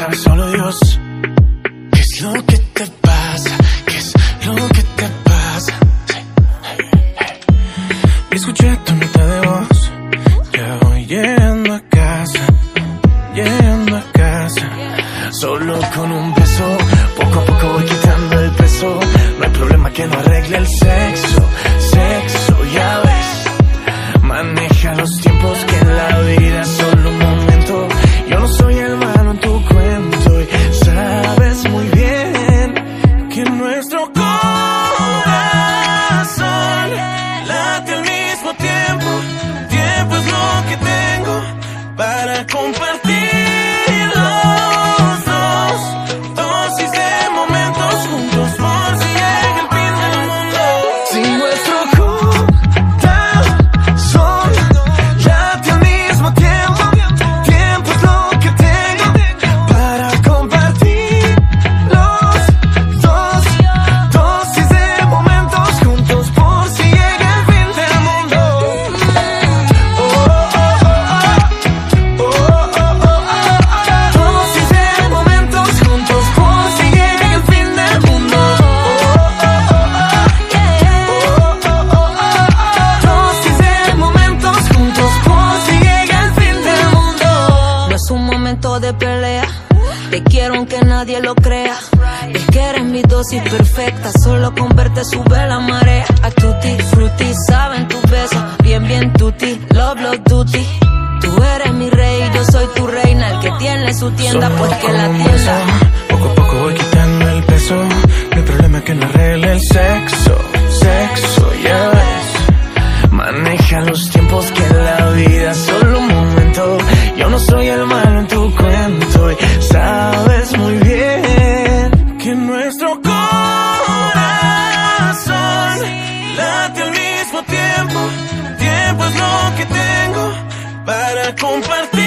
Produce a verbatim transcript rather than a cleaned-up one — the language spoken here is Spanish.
sabe solo Dios. ¿Qué es lo que te pasa? ¿Qué es lo que te pasa? Sí. Hey, hey. Escuché tu nota de voz, ya voy llegando a casa, llegando a casa. Solo con un beso, poco a poco voy quitando el peso. No hay problema que no arregle el sexo, sexo, ya ves. Maneja los tiempos, que en la vida es solo un momento. Yo no soy el malo en tu cuento y sabes muy bien que nuestro corazón late al mismo tiempo. Tiempo es lo que tengo para compartir. De pelea, te quiero aunque nadie lo crea. Es que eres mi dosis perfecta, solo con verte sube la marea. A tutti frutti, saben tus besos, bien bien tutti, love love duty. Tú eres mi rey, yo soy tu reina, el que tiene su tienda Solo pues que la un tienda. beso, poco a poco voy quitando el peso. No hay problema que no arregle el sexo, sexo, ya ves. Maneja los tiempos, que en la vida es solo un momento. Yo no soy el malo en tu cuento y sabes muy bien que nuestro corazón late al mismo tiempo. Tiempo es lo que tengo para compartir.